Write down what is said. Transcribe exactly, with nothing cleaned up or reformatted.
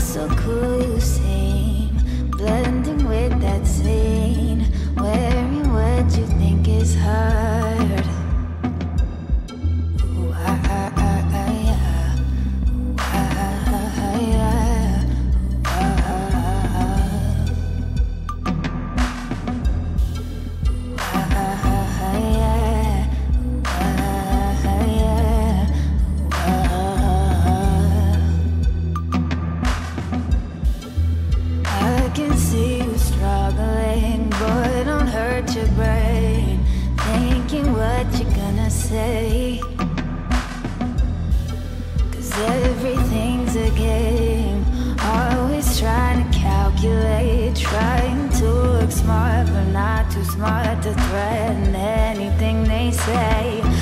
so cool you seem, blending with that scene, wearing what you think is hard. Ooh, ah, ah, ah, ah, yeah. Ooh, ah, ah, ah, ah, yeah. Ooh, ah, ah, ah, ah. Ooh, ah, ah, ah, ah, yeah. Ooh, ah, ah, ah, yeah. Ooh, ah, ah, ah. I can see you struggling, boy, don't hurt your brain, thinking what you're gonna say. Cause everything's a game, always trying to calculate, trying to look smart, but not too smart to threaten anything they say.